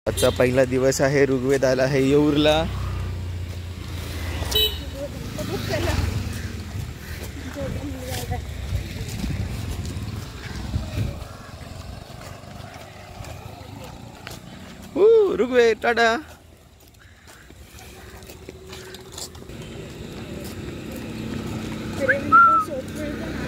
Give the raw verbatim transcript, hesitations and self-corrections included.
आजचा पहिला दिवस आहे. ऋग्वेद आला आहे येऊरला. ऋग्वेद टाटा. फिर